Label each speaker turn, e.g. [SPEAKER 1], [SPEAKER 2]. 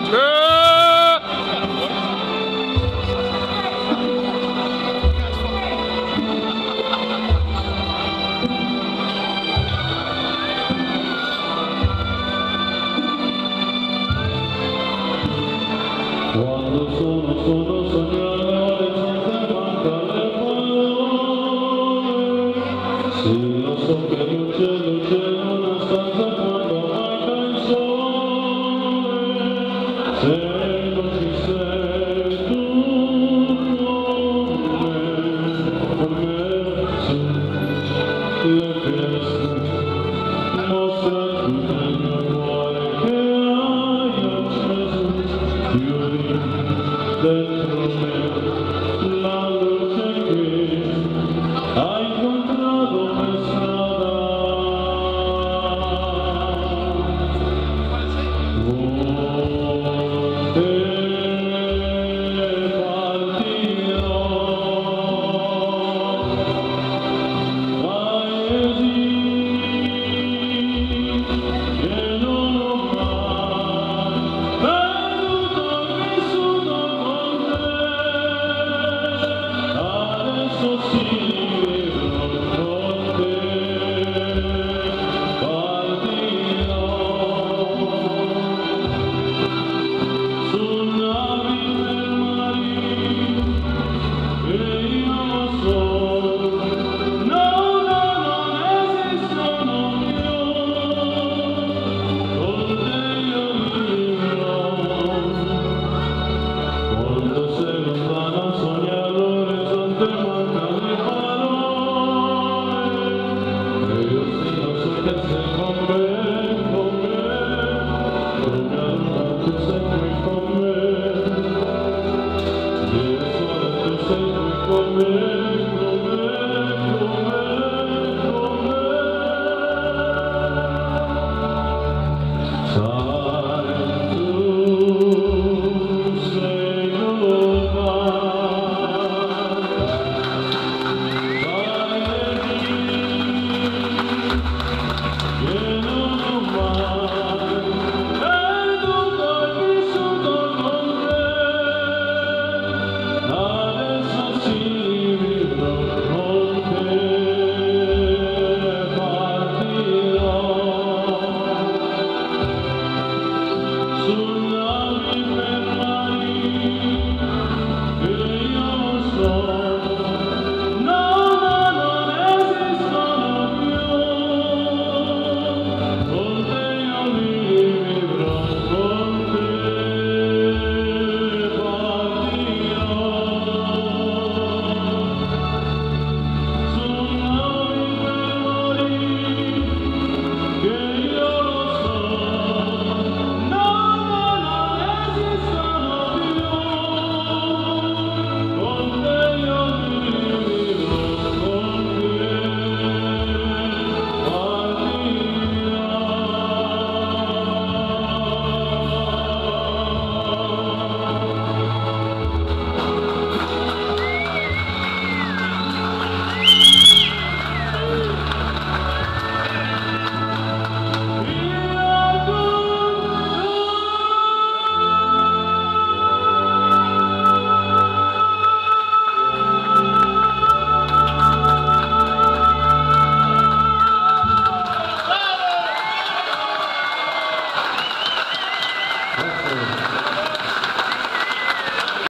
[SPEAKER 1] Quando sono sognatore senza mancare parole. Sì, lo so che l'uccello c'è in una stanza quando manca il sole. Se non ci sei tu con me, sì, le finestre mostrano tutto il mio cuore che hai acceso. Chiudi dentro me la luce che hai incontrato per strada. Con te partirò, paesi che non ho mai vissuto con te. Adesso sì, vivrò con te, partirò su navi per mari che io so, no, non esistono più. Con te io vivrò. Quando sei lontano sogni all'orizzonte mancano le parole. E io sì lo so che sei con me, con me. Come allora tu sei qui con me. Dio sole tu sei qui con me, con me, con me, con me.